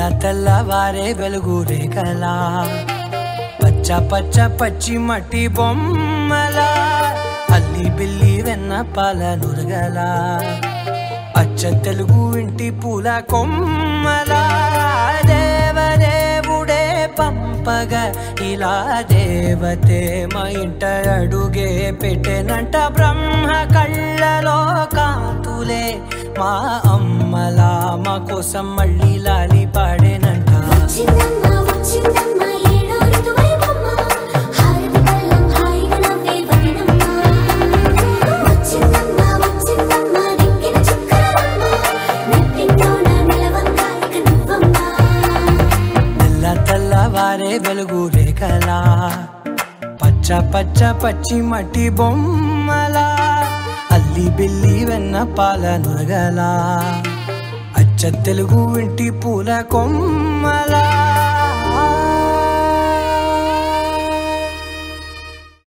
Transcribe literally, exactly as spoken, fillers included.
తెల్ల తెల్లవారే వెలుగు రేఖలా పచ్చ పచ్చ పచ్చి మట్టి బొమ్మలా అల్లి బిల్లి వెన్న పాల నురగలా అచ్చ తెలుగు ఇంటి పూల కొమ్మలా దేవదేవుడే పంపగా ఇలా దేవతే మా ఇంట అడుగే పెట్టెనంట బ్రహ్మ కళ్ళలో కాంతులే మా అమ్మలా మా కోసం మళ్ళీ లాలి పాడేనంట తెల్లవారే వెలుగు రేఖలా పచ్చ పచ్చ పచ్చి మట్టి బొమ్మలా అల్లి బిల్లి వెన్న పాల నురగలా అచ్చ తెలుగు ఇంటి పూల కొమ్మలా